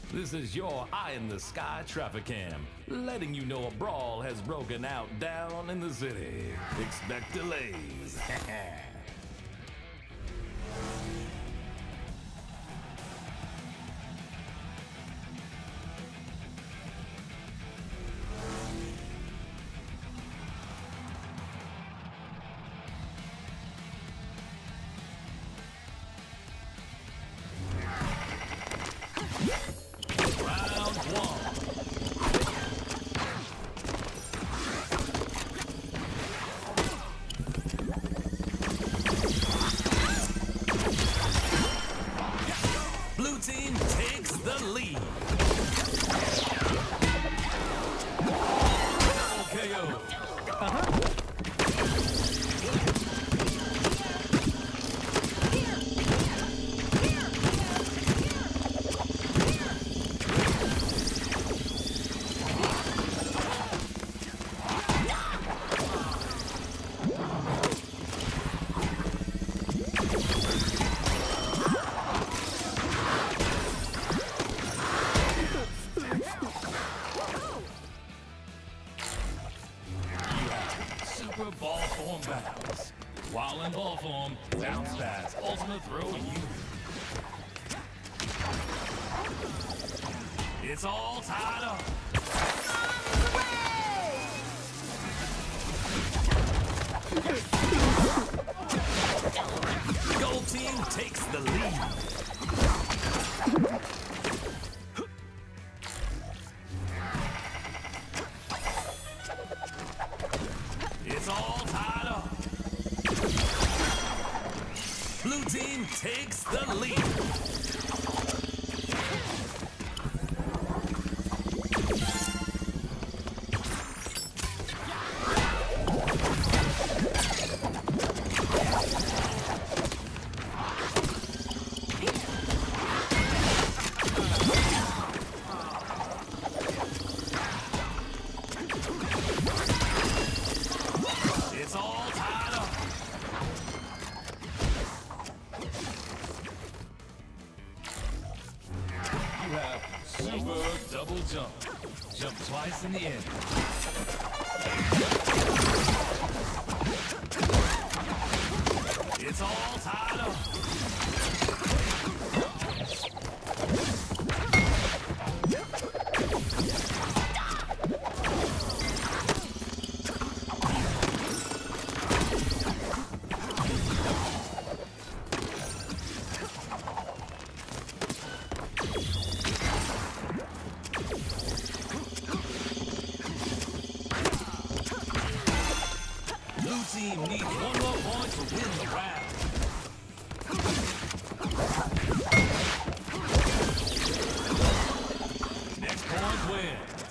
This is your Eye in the Sky traffic cam, letting you know a brawl has broken out down in the city. Expect delays. Blue team takes the lead. KO. Super ball form battles. While in ball form, bounce fast, ultimate throw you. It's all tied up. Gold team takes the lead. It's all tied up. Blue team takes the lead. It's all tied up. You have super double jump. Jump twice in the end. It's all tied up. Blue team needs one more point to win the round. Next point wins.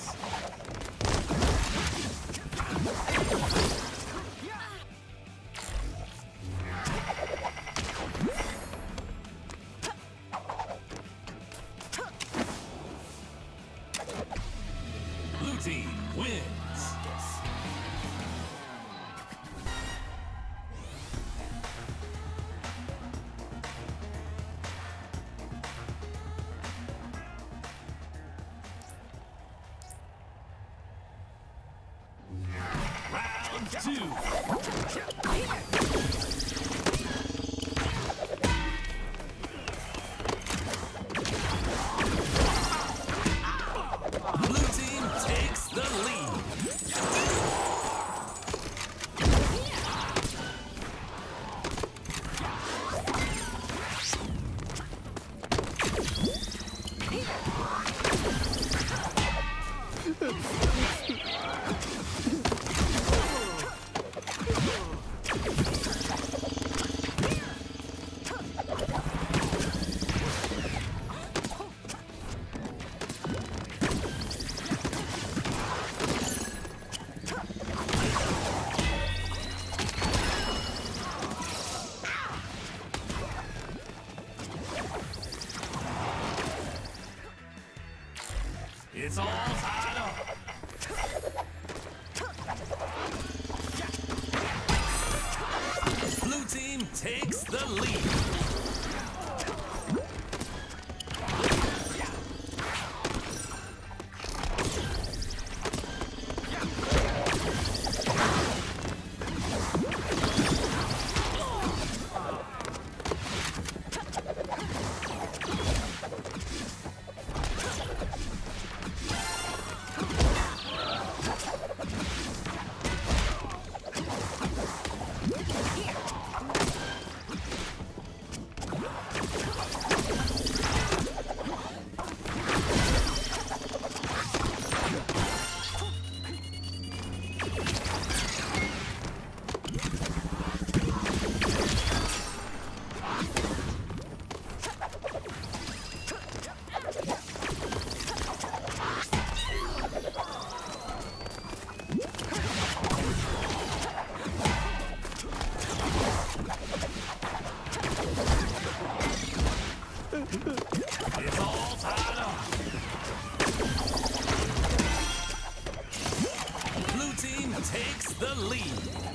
Blue team wins. Round 2. Blue team takes the lead. It's all tied up. Blue team takes the lead. It's all tied up. Blue team takes the lead.